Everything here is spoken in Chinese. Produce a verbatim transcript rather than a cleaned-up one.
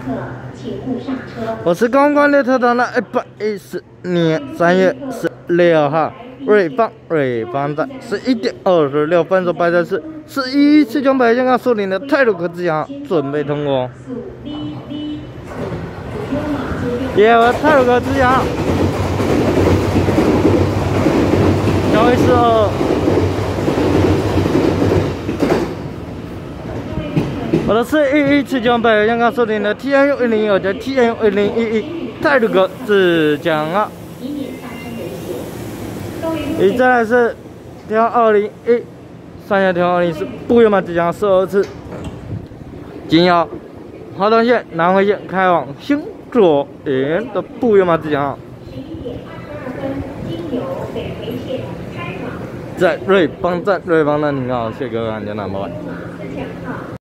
我是公关列车长的一百一十年三月十六号，瑞芳瑞芳站十一点二十六分所摆的是十一次江北香港树林的泰鲁格之洋准备通过。也有泰鲁格之洋，交易是二。我的是一一七九北香港树林的 T N U 一零二加 T N U 一零一一泰鲁格之洋啊。你再来是调二零一，三峡调二零是不圆满之洋十二次。今要华东线、南回线开往新左营的不圆满之洋。在瑞芳站，瑞芳站你好，谢谢各位，安全拿拜拜。